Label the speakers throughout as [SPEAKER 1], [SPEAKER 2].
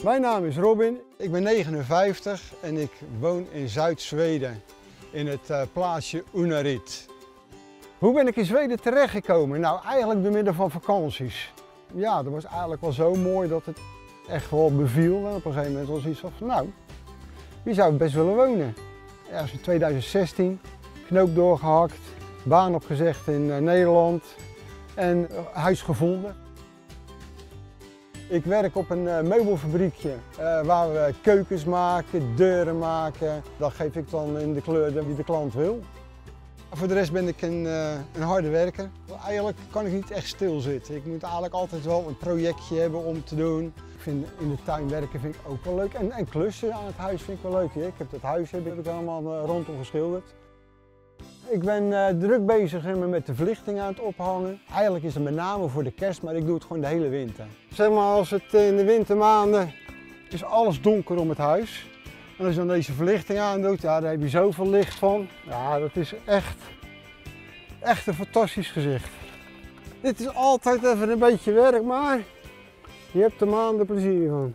[SPEAKER 1] Mijn naam is Robin, ik ben 59 en ik woon in Zuid-Zweden in het plaatsje Unarit. Hoe ben ik in Zweden terechtgekomen? Nou, eigenlijk door middel van vakanties. Ja, dat was eigenlijk wel zo mooi dat het echt wel beviel. En op een gegeven moment was iets van, nou, hier zou ik best willen wonen. Ergens in 2016, knoop doorgehakt, baan opgezegd in Nederland en huis gevonden. Ik werk op een meubelfabriekje waar we keukens maken, deuren maken. Dat geef ik dan in de kleur die de klant wil. Voor de rest ben ik een harde werker. Eigenlijk kan ik niet echt stilzitten. Ik moet eigenlijk altijd wel een projectje hebben om te doen. Ik vind in de tuin werken vind ik ook wel leuk. En klussen aan het huis vind ik wel leuk. Ik heb het huis heb ik allemaal rondom geschilderd. Ik ben druk bezig met de verlichting aan het ophangen. Eigenlijk is het met name voor de kerst, maar ik doe het gewoon de hele winter. Zeg maar als het in de wintermaanden is alles donker om het huis. En als je dan deze verlichting aandoet, ja, daar heb je zoveel licht van. Ja, dat is echt een fantastisch gezicht. Dit is altijd even een beetje werk, maar je hebt er maanden plezier van.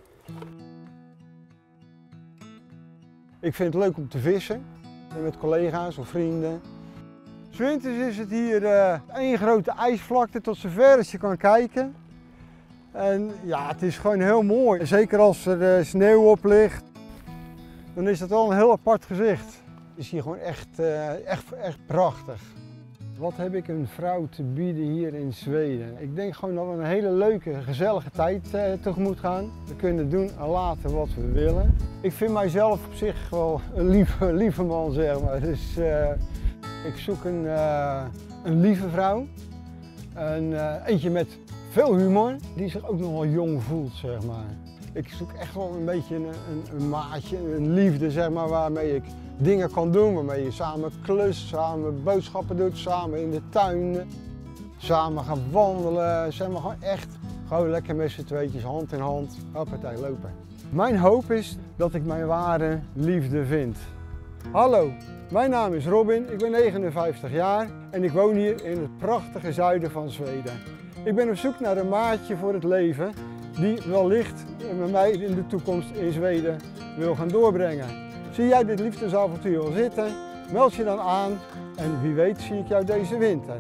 [SPEAKER 1] Ik vind het leuk om te vissen met collega's of vrienden. 's Winters is het hier één grote ijsvlakte tot zover als je kan kijken. En ja, het is gewoon heel mooi. Zeker als er sneeuw op ligt, dan is dat wel een heel apart gezicht. Het is hier gewoon echt prachtig. Wat heb ik een vrouw te bieden hier in Zweden? Ik denk gewoon dat we een hele leuke, gezellige tijd tegemoet gaan. We kunnen doen en laten wat we willen. Ik vind mijzelf op zich wel een lieve man, zeg maar. Dus ik zoek een lieve vrouw. Eentje met veel humor, die zich ook nog wel jong voelt, zeg maar. Ik zoek echt wel een beetje een maatje, een liefde, zeg maar, waarmee ik dingen kan doen, waarmee je samen klust, samen boodschappen doet, samen in de tuin, samen gaan wandelen, zeg maar gewoon lekker met z'n tweetjes, hand in hand, hoppatee, lopen. Mijn hoop is dat ik mijn ware liefde vind. Hallo, mijn naam is Robin, ik ben 59 jaar en ik woon hier in het prachtige zuiden van Zweden. Ik ben op zoek naar een maatje voor het leven die wellicht met mij in de toekomst in Zweden wil gaan doorbrengen. Zie jij dit liefdesavontuur al zitten? Meld je dan aan en wie weet zie ik jou deze winter.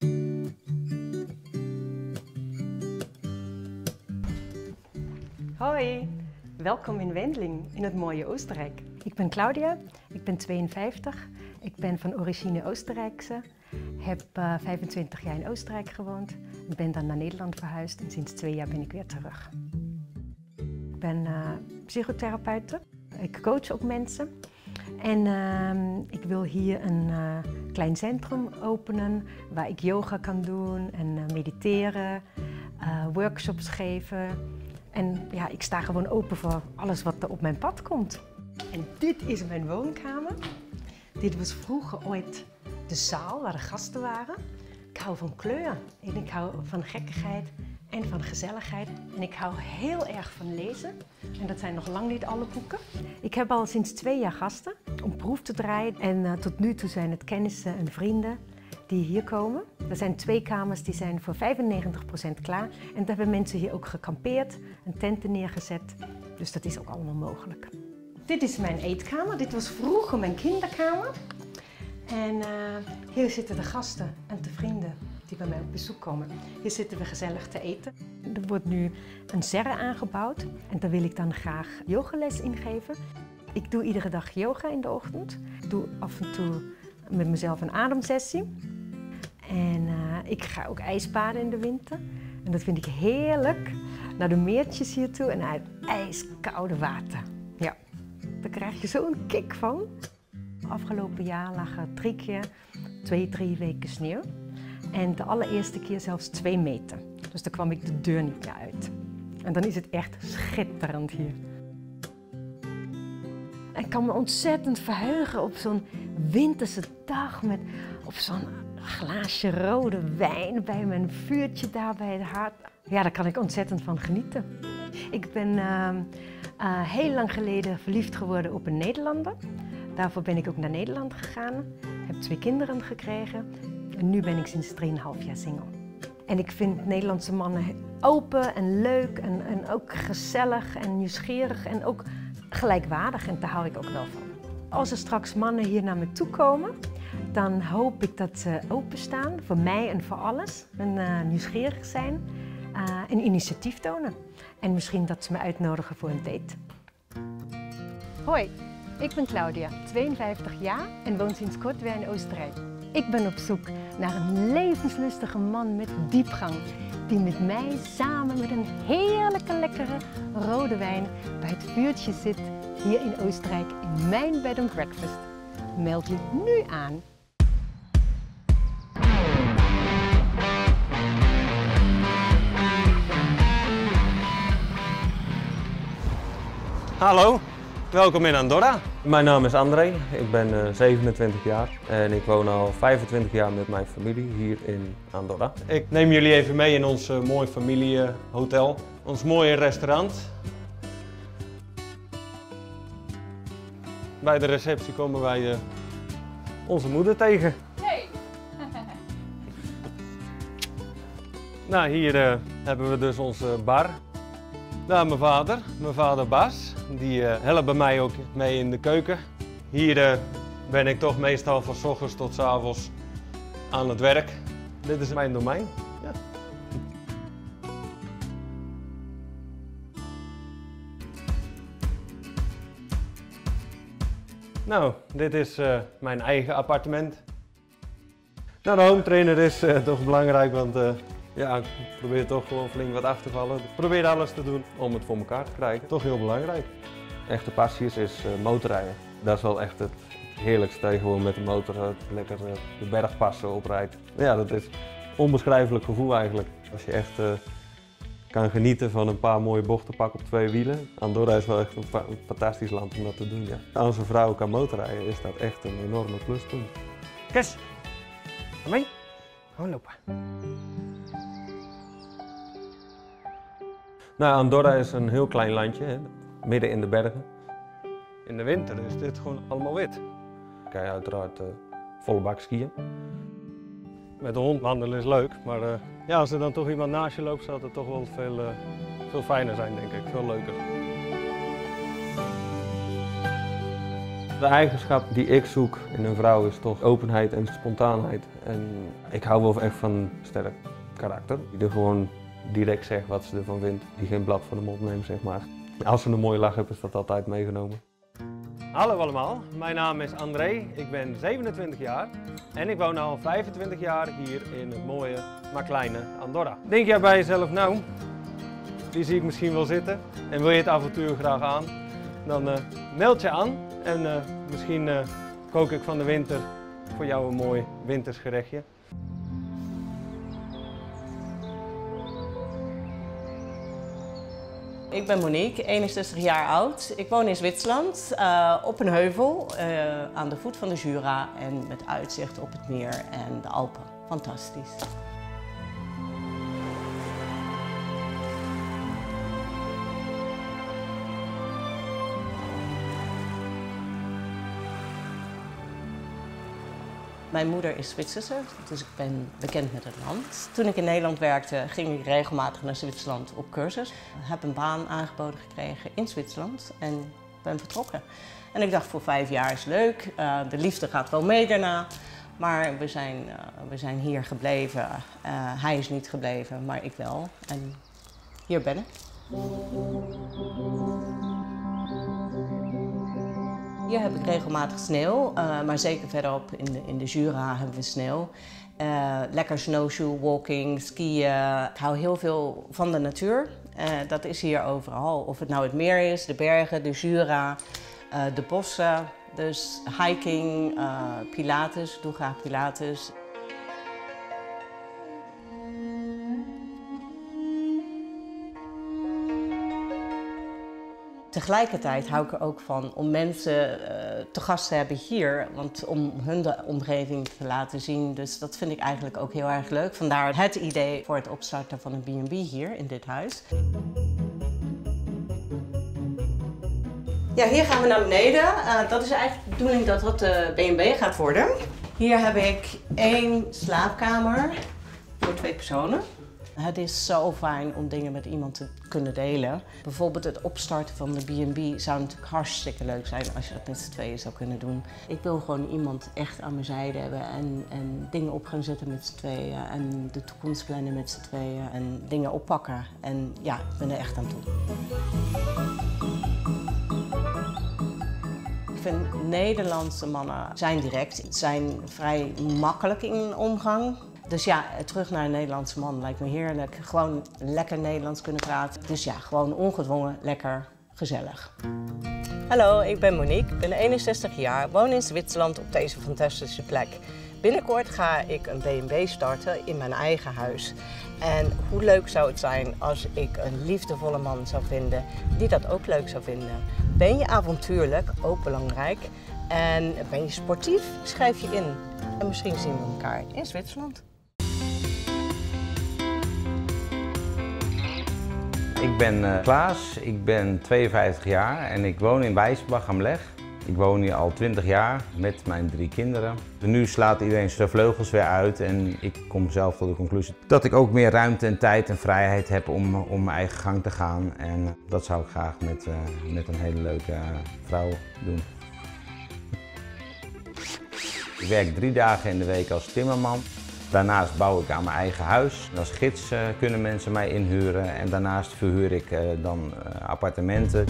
[SPEAKER 2] Hoi, welkom in Wendling in het mooie Oostenrijk. Ik ben Claudia, ik ben 52, ik ben van origine Oostenrijkse, heb 25 jaar in Oostenrijk gewoond, ben dan naar Nederland verhuisd en sinds 2 jaar ben ik weer terug. Ik ben psychotherapeute, ik coach ook mensen en ik wil hier een klein centrum openen waar ik yoga kan doen en mediteren, workshops geven. En ja, ik sta gewoon open voor alles wat er op mijn pad komt. En dit is mijn woonkamer. Dit was vroeger ooit de zaal waar de gasten waren. Ik hou van kleur en ik hou van gekkigheid en van gezelligheid. En ik hou heel erg van lezen. En dat zijn nog lang niet alle boeken. Ik heb al sinds 2 jaar gasten om proef te draaien. En tot nu toe zijn het kennissen en vrienden die hier komen. Er zijn 2 kamers die zijn voor 95% klaar. En daar hebben mensen hier ook gekampeerd en tenten neergezet. Dus dat is ook allemaal mogelijk. Dit is mijn eetkamer. Dit was vroeger mijn kinderkamer. En hier zitten de gasten en de vrienden die bij mij op bezoek komen. Hier zitten we gezellig te eten. Er wordt nu een serre aangebouwd en daar wil ik dan graag yogales in geven. Ik doe iedere dag yoga in de ochtend. Ik doe af en toe met mezelf een ademsessie. En ik ga ook ijsbaden in de winter. En dat vind ik heerlijk. Naar de meertjes hier toe en naar het ijskoude water. Ja, daar krijg je zo'n kick van. Afgelopen jaar lag er 3 keer 2-3 weken sneeuw. En de allereerste keer zelfs 2 meter. Dus dan kwam ik de deur niet meer uit. En dan is het echt schitterend hier. Ik kan me ontzettend verheugen op zo'n winterse dag met op zo'n glaasje rode wijn bij mijn vuurtje daar bij het haard. Ja, daar kan ik ontzettend van genieten. Ik ben heel lang geleden verliefd geworden op een Nederlander. Daarvoor ben ik ook naar Nederland gegaan. Heb 2 kinderen gekregen. En nu ben ik sinds 3,5 jaar single. En ik vind Nederlandse mannen open en leuk en ook gezellig en nieuwsgierig en ook gelijkwaardig. En daar hou ik ook wel van. Als er straks mannen hier naar me toe komen, dan hoop ik dat ze openstaan voor mij en voor alles. En nieuwsgierig zijn en initiatief tonen. En misschien dat ze me uitnodigen voor een date. Hoi, ik ben Claudia, 52 jaar en woon sinds kort weer in Oostenrijk. Ik ben op zoek naar een levenslustige man met diepgang, die met mij samen met een heerlijke lekkere rode wijn bij het vuurtje zit hier in Oostenrijk in mijn bed and breakfast. Meld je nu aan.
[SPEAKER 3] Hallo, welkom in Andorra. Mijn naam is André, ik ben 27 jaar en ik woon al 25 jaar met mijn familie hier in Andorra. Ik neem jullie even mee in ons mooie familiehotel, ons mooie restaurant. Bij de receptie komen wij onze moeder tegen.
[SPEAKER 4] Hey!
[SPEAKER 3] Nou, hier hebben we dus onze bar. Nou, mijn vader Bas, die helpt bij mij ook mee in de keuken. Hier ben ik toch meestal van 's ochtends tot 's avonds aan het werk. Dit is mijn domein. Ja. Nou, dit is mijn eigen appartement. Nou, de home trainer is toch belangrijk, want ja, ik probeer toch gewoon flink wat af te vallen. Ik probeer alles te doen om het voor elkaar te krijgen. Toch heel belangrijk. Echte passie is motorrijden. Dat is wel echt het heerlijkste. Dat je gewoon met de motor lekker de bergpassen oprijdt. Ja, dat is een onbeschrijfelijk gevoel eigenlijk. Als je echt kan genieten van een paar mooie bochten pakken op 2 wielen. Andorra is wel echt een fantastisch land om dat te doen. Ja. Als een vrouw kan motorrijden is dat echt een enorme pluspunt. Kes, kom mee. Gewoon lopen. Nou, Andorra is een heel klein landje, hè, midden in de bergen. In de winter is dit gewoon allemaal wit. Dan kan je uiteraard volle bak skiën. Met de hond wandelen is leuk, maar ja, als er dan toch iemand naast je loopt, zou het toch wel veel fijner zijn, denk ik. Veel leuker. De eigenschap die ik zoek in een vrouw is toch openheid en spontaanheid. En ik hou wel echt van een sterk karakter, die er gewoon direct zegt wat ze ervan vindt, die geen blad voor de mond neemt, zeg maar. Als ze een mooie lach hebben, is dat altijd meegenomen. Hallo allemaal, mijn naam is André, ik ben 27 jaar en ik woon al 25 jaar hier in het mooie, maar kleine Andorra. Denk jij bij jezelf, nou, die zie ik misschien wel zitten en wil je het avontuur graag aan, dan meld je aan en misschien kook ik van de winter voor jou een mooi winters gerechtje.
[SPEAKER 4] Ik ben Monique, 61 jaar oud. Ik woon in Zwitserland op een heuvel aan de voet van de Jura en met uitzicht op het meer en de Alpen. Fantastisch. Mijn moeder is Zwitserse, dus ik ben bekend met het land. Toen ik in Nederland werkte, ging ik regelmatig naar Zwitserland op cursus. Ik heb een baan aangeboden gekregen in Zwitserland en ben vertrokken. En ik dacht, voor 5 jaar is leuk, de liefde gaat wel mee daarna. Maar we zijn hier gebleven. Hij is niet gebleven, maar ik wel. En hier ben ik. Hier heb ik regelmatig sneeuw, maar zeker verderop in de Jura hebben we sneeuw. Lekker snowshoe, walking, skiën. Ik hou heel veel van de natuur. Dat is hier overal. Of het nou het meer is, de bergen, de Jura, de bossen. Dus hiking, pilates, ik doe graag pilates. Tegelijkertijd hou ik er ook van om mensen te gast te hebben hier, want om hun de omgeving te laten zien. Dus dat vind ik eigenlijk ook heel erg leuk. Vandaar het idee voor het opstarten van een B&B hier in dit huis. Ja, hier gaan we naar beneden. Dat is eigenlijk de bedoeling dat dat de B&B gaat worden. Hier heb ik 1 slaapkamer voor 2 personen. Het is zo fijn om dingen met iemand te kunnen delen. Bijvoorbeeld het opstarten van de B&B zou natuurlijk hartstikke leuk zijn als je dat met z'n tweeën zou kunnen doen. Ik wil gewoon iemand echt aan mijn zijde hebben en dingen op gaan zetten met z'n tweeën. En de toekomst plannen met z'n tweeën en dingen oppakken. En ja, ik ben er echt aan toe. Ik vind Nederlandse mannen zijn direct, zijn vrij makkelijk in omgang. Dus ja, terug naar een Nederlandse man lijkt me heerlijk. Gewoon lekker Nederlands kunnen praten. Dus ja, gewoon ongedwongen, lekker, gezellig. Hallo, ik ben Monique, ben 61 jaar, woon in Zwitserland op deze fantastische plek. Binnenkort ga ik een B&B starten in mijn eigen huis. En hoe leuk zou het zijn als ik een liefdevolle man zou vinden die dat ook leuk zou vinden. Ben je avontuurlijk, ook belangrijk. En ben je sportief, schrijf je in. En misschien zien we elkaar in Zwitserland.
[SPEAKER 5] Ik ben Klaas, ik ben 52 jaar en ik woon in Wijsbach am Lech. Ik woon hier al 20 jaar met mijn 3 kinderen. Nu slaat iedereen zijn vleugels weer uit en ik kom zelf tot de conclusie dat ik ook meer ruimte en tijd en vrijheid heb om mijn eigen gang te gaan. En dat zou ik graag met een hele leuke vrouw doen. Ik werk 3 dagen in de week als timmerman. Daarnaast bouw ik aan mijn eigen huis. Als gids kunnen mensen mij inhuren en daarnaast verhuur ik dan appartementen.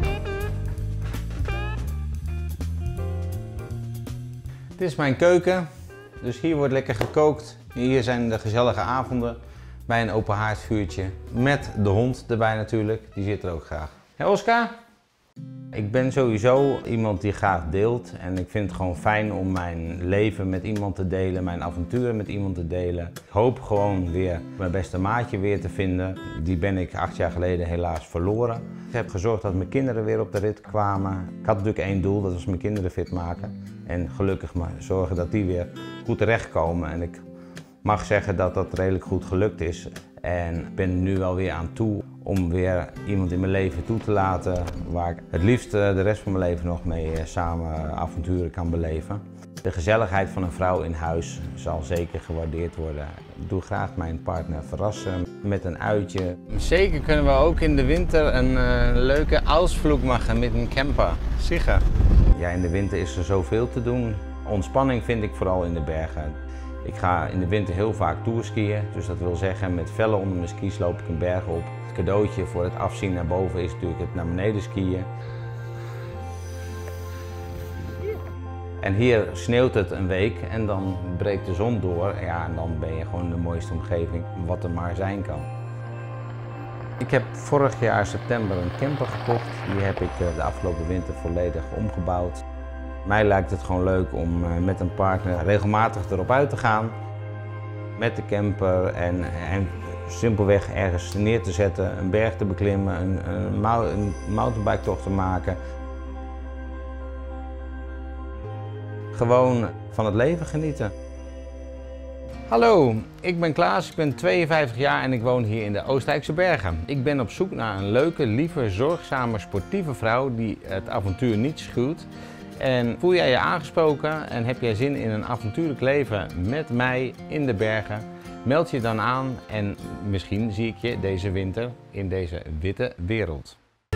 [SPEAKER 5] Dit is mijn keuken, dus hier wordt lekker gekookt. Hier zijn de gezellige avonden bij een open haardvuurtje. Met de hond erbij natuurlijk, die zit er ook graag. Hé Oscar? Ik ben sowieso iemand die graag deelt en ik vind het gewoon fijn om mijn leven met iemand te delen, mijn avonturen met iemand te delen. Ik hoop gewoon weer mijn beste maatje weer te vinden. Die ben ik 8 jaar geleden helaas verloren. Ik heb gezorgd dat mijn kinderen weer op de rit kwamen. Ik had natuurlijk 1 doel, dat was mijn kinderen fit maken. En gelukkig maar zorgen dat die weer goed terechtkomen. En ik mag zeggen dat dat redelijk goed gelukt is. En ik ben nu wel weer aan toe om weer iemand in mijn leven toe te laten waar ik het liefst de rest van mijn leven nog mee samen avonturen kan beleven. De gezelligheid van een vrouw in huis zal zeker gewaardeerd worden. Ik doe graag mijn partner verrassen met een uitje. Zeker kunnen we ook in de winter een leuke Ausflug maken met een camper. Zeker. Ja, in de winter is er zoveel te doen. Ontspanning vind ik vooral in de bergen. Ik ga in de winter heel vaak tourskiën, dus dat wil zeggen met vellen onder mijn skis loop ik een berg op. Het cadeautje voor het afzien naar boven is natuurlijk het naar beneden skiën. En hier sneeuwt het een week en dan breekt de zon door. Ja, en dan ben je gewoon in de mooiste omgeving wat er maar zijn kan. Ik heb vorig jaar september een camper gekocht. Die heb ik de afgelopen winter volledig omgebouwd. Mij lijkt het gewoon leuk om met een partner regelmatig erop uit te gaan. Met de camper en simpelweg ergens neer te zetten, een berg te beklimmen, een mountainbike tocht te maken. Gewoon van het leven genieten. Hallo, ik ben Klaas, ik ben 52 jaar en ik woon hier in de Oostenrijkse bergen. Ik ben op zoek naar een leuke, lieve, zorgzame, sportieve vrouw die het avontuur niet schuwt. En voel jij je aangesproken en heb jij zin in een avontuurlijk leven met mij in de bergen? Meld je dan aan en misschien zie ik je deze winter in deze witte wereld.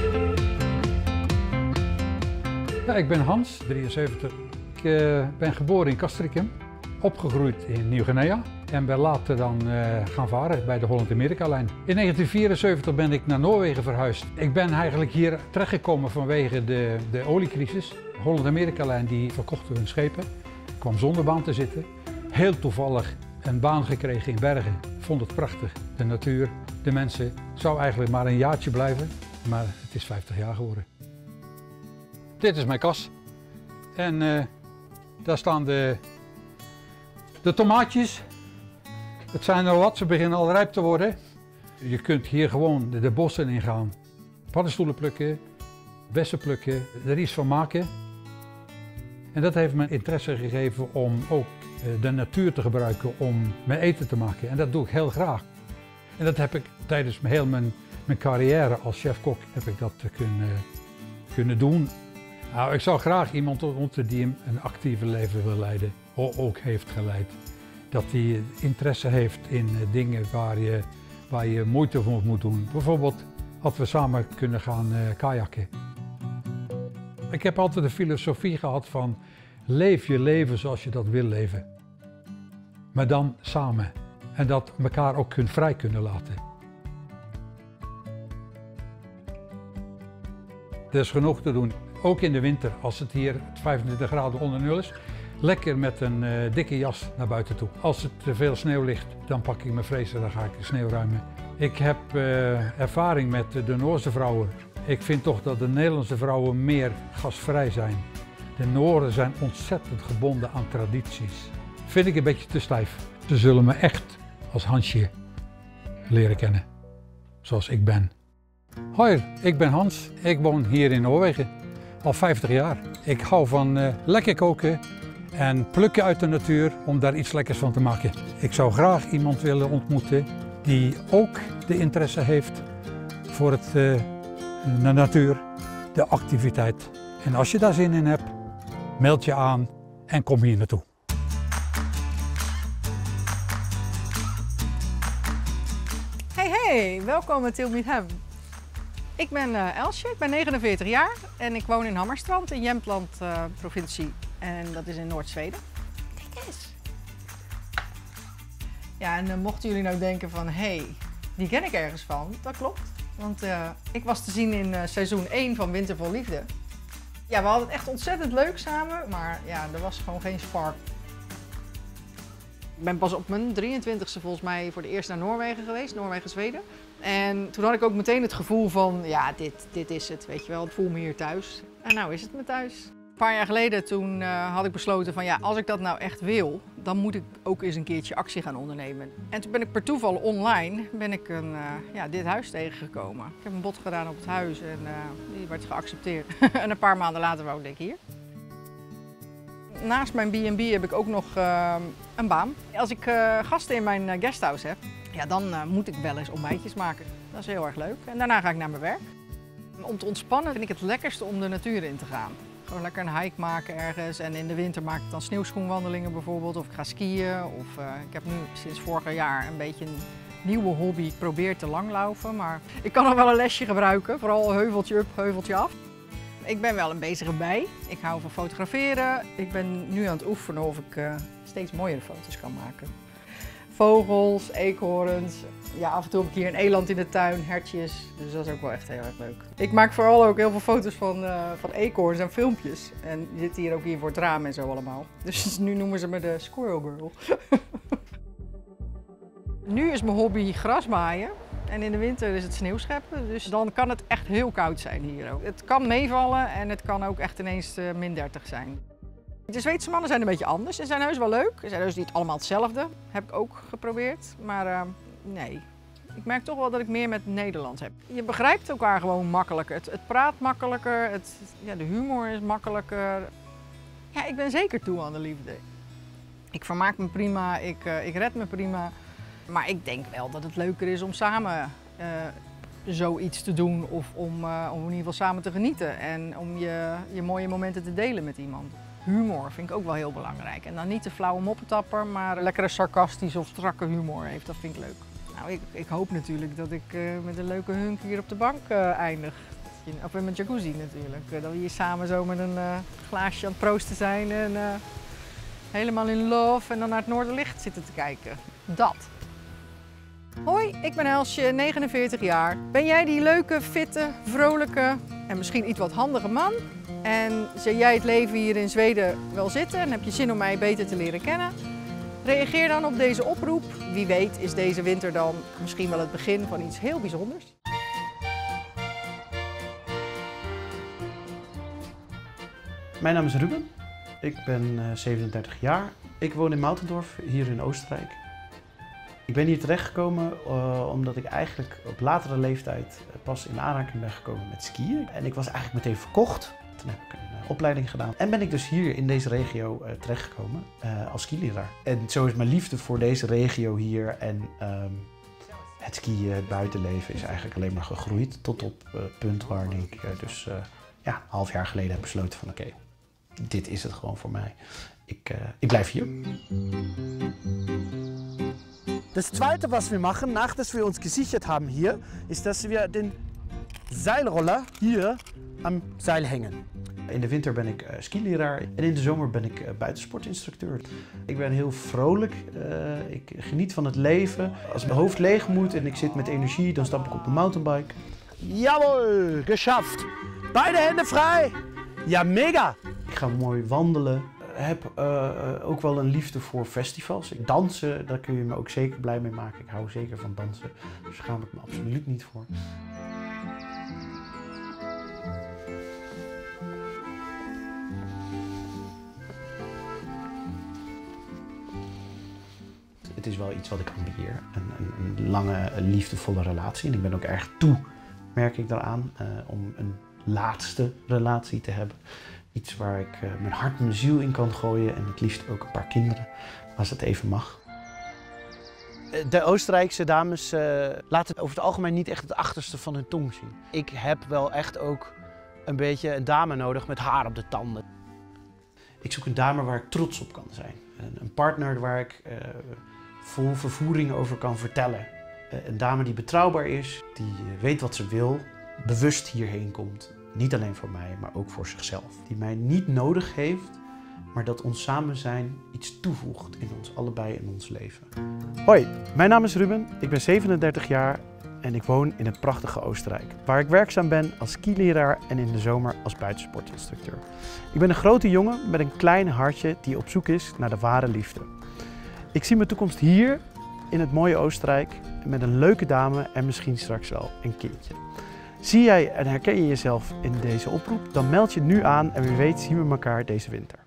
[SPEAKER 6] Ja, ik ben Hans, 73. Ik ben geboren in Castricum, opgegroeid in Nieuw-Guinea en ben later dan gaan varen bij de Holland-Amerika-lijn. In 1974 ben ik naar Noorwegen verhuisd. Ik ben eigenlijk hier terechtgekomen vanwege de oliecrisis. De Holland-Amerika-lijn die verkochten hun schepen. Ik kwam zonder baan te zitten. Heel toevallig een baan gekregen in Bergen. Vond het prachtig. De natuur, de mensen. Zou eigenlijk maar een jaartje blijven, maar het is 50 jaar geworden. Dit is mijn kas. En daar staan de tomaatjes. Het zijn er wat, ze beginnen al rijp te worden. Je kunt hier gewoon de bossen ingaan. Paddenstoelen plukken, bessen plukken, er iets van maken. En dat heeft me interesse gegeven om ook de natuur te gebruiken om mijn eten te maken. En dat doe ik heel graag. En dat heb ik tijdens heel mijn carrière als chef-kok heb ik dat kunnen doen. Nou, ik zou graag iemand ontmoeten die een actieve leven wil leiden, ook heeft geleid. Dat hij interesse heeft in dingen waar waar je moeite voor moet doen. Bijvoorbeeld als we samen kunnen gaan kajakken. Ik heb altijd de filosofie gehad van leef je leven zoals je dat wil leven. Maar dan samen. En dat elkaar ook vrij kunnen laten. Er is genoeg te doen. Ook in de winter, als het hier 25 graden onder nul is. Lekker met een dikke jas naar buiten toe. Als er te veel sneeuw ligt, dan pak ik mijn vlees en dan ga ik de sneeuw ruimen. Ik heb ervaring met de Noorse vrouwen. Ik vind toch dat de Nederlandse vrouwen meer gastvrij zijn. De Nooren zijn ontzettend gebonden aan tradities. Vind ik een beetje te stijf. Ze zullen me echt als Hansje leren kennen, zoals ik ben. Hoi, ik ben Hans. Ik woon hier in Noorwegen al 50 jaar. Ik hou van lekker koken en plukken uit de natuur om daar iets lekkers van te maken. Ik zou graag iemand willen ontmoeten die ook de interesse heeft voor de natuur, de activiteit. En als je daar zin in hebt, meld je aan en kom hier naartoe.
[SPEAKER 7] Hey, welkom bij Til Meet Hem. Ik ben Elsje, ik ben 49 jaar en ik woon in Hammarstrand in Jämtland provincie. En dat is in Noord-Zweden. Kijk eens. Ja, en mochten jullie nou denken van, hé, die ken ik ergens van. Dat klopt, want ik was te zien in seizoen 1 van Winter vol Liefde. Ja, we hadden het echt ontzettend leuk samen, maar ja, er was gewoon geen spark. Ik ben pas op mijn 23e volgens mij voor de eerst naar Noorwegen geweest, Noorwegen-Zweden. En toen had ik ook meteen het gevoel van, ja, dit is het, weet je wel, ik voel me hier thuis. En nou is het me thuis. Een paar jaar geleden toen had ik besloten van, ja, als ik dat nou echt wil, dan moet ik ook eens een keertje actie gaan ondernemen. En toen ben ik per toeval online dit huis tegengekomen. Ik heb een bod gedaan op het huis en die werd geaccepteerd. En een paar maanden later woonde ik hier. Naast mijn B&B heb ik ook nog een baan. Als ik gasten in mijn guesthouse heb, ja, dan moet ik wel eens ontbijtjes maken. Dat is heel erg leuk. En daarna ga ik naar mijn werk. Om te ontspannen vind ik het lekkerste om de natuur in te gaan. Gewoon lekker een hike maken ergens. En in de winter maak ik dan sneeuwschoenwandelingen bijvoorbeeld. Of ik ga skiën. Of ik heb nu sinds vorig jaar een beetje een nieuwe hobby. Ik probeer te langlaufen, maar ik kan nog wel een lesje gebruiken. Vooral heuveltje op, heuveltje af. Ik ben wel een bezige bij. Ik hou van fotograferen. Ik ben nu aan het oefenen of ik steeds mooiere foto's kan maken. Vogels, eekhoorns. Ja, af en toe heb ik hier een eland in de tuin, hertjes. Dus dat is ook wel echt heel erg leuk. Ik maak vooral ook heel veel foto's van eekhoorns en filmpjes. En die zitten hier ook hier voor het raam en zo allemaal. Dus nu noemen ze me de Squirrel Girl. Nu is mijn hobby grasmaaien. En in de winter is het sneeuwscheppen, dus dan kan het echt heel koud zijn hier ook. Het kan meevallen en het kan ook echt ineens min 30 zijn. De Zweedse mannen zijn een beetje anders. Ze zijn heus wel leuk. Ze zijn heus niet allemaal hetzelfde. Heb ik ook geprobeerd, maar nee. Ik merk toch wel dat ik meer met Nederlands heb. Je begrijpt elkaar gewoon makkelijker. Het praat makkelijker, de humor is makkelijker. Ja, ik ben zeker toe aan de liefde. Ik vermaak me prima, ik red me prima. Maar ik denk wel dat het leuker is om samen zoiets te doen of om in ieder geval samen te genieten en om je mooie momenten te delen met iemand. Humor vind ik ook wel heel belangrijk. En dan niet de flauwe moppetapper, maar lekkere sarcastische of strakke humor heeft. Dat vind ik leuk. Nou, ik hoop natuurlijk dat ik met een leuke hunk hier op de bank eindig. Of in mijn jacuzzi natuurlijk. Dat we hier samen zo met een glaasje aan het proosten zijn en helemaal in love en dan naar het noorderlicht zitten te kijken. Dat. Hoi, ik ben Elsje, 49 jaar. Ben jij die leuke, fitte, vrolijke en misschien iets wat handige man? En zie jij het leven hier in Zweden wel zitten en heb je zin om mij beter te leren kennen? Reageer dan op deze oproep. Wie weet is deze winter dan misschien wel het begin van iets heel bijzonders.
[SPEAKER 8] Mijn naam is Ruben. Ik ben 37 jaar. Ik woon in Mautendorf, hier in Oostenrijk. Ik ben hier terechtgekomen omdat ik eigenlijk op latere leeftijd pas in aanraking ben gekomen met skiën. En ik was eigenlijk meteen verkocht. Toen heb ik een opleiding gedaan. En ben ik dus hier in deze regio terechtgekomen als skileraar. En zo is mijn liefde voor deze regio hier en het skiën, het buitenleven is eigenlijk alleen maar gegroeid. Tot op het punt waar ik een half jaar geleden heb besloten van oké, dit is het gewoon voor mij. Ik blijf hier. Das Zweite, was wir machen, nachdem wir uns gesichert haben hier, ist, dass wir den Seilroller hier am Seil hängen. In de winter ben ik skileraar en in de zomer ben ik buitensportinstructeur. Ik ben heel vrolijk, ik geniet van het leven. Als mijn hoofd leeg moet en ik zit met energie, dan stap ik op een mountainbike. Jawohl, geschafft! Beide handen vrij! Ja, mega! Ik ga mooi wandelen. Heb ook wel een liefde voor festivals. Dansen, daar kun je me ook zeker blij mee maken. Ik hou zeker van dansen, daar schaam ik me absoluut niet voor. Het is wel iets wat ik ambieer, een lange, liefdevolle relatie. En ik ben ook erg toe, merk ik daaraan, om een laatste relatie te hebben. Iets waar ik mijn hart en mijn ziel in kan gooien en het liefst ook een paar kinderen, als het even mag. De Oostenrijkse dames laten over het algemeen niet echt het achterste van hun tong zien. Ik heb wel echt ook een beetje een dame nodig met haar op de tanden. Ik zoek een dame waar ik trots op kan zijn. Een partner waar ik vol vervoering over kan vertellen. Een dame die betrouwbaar is, die weet wat ze wil, bewust hierheen komt. Niet alleen voor mij, maar ook voor zichzelf. Die mij niet nodig heeft, maar dat ons samen zijn iets toevoegt in ons allebei in ons leven. Hoi, mijn naam is Ruben, ik ben 37 jaar en ik woon in het prachtige Oostenrijk. Waar ik werkzaam ben als skileraar en in de zomer als buitensportinstructeur. Ik ben een grote jongen met een klein hartje die op zoek is naar de ware liefde. Ik zie mijn toekomst hier in het mooie Oostenrijk met een leuke dame en misschien straks wel een kindje. Zie jij en herken je jezelf in deze oproep? Dan meld je nu aan en wie weet zien we elkaar deze winter.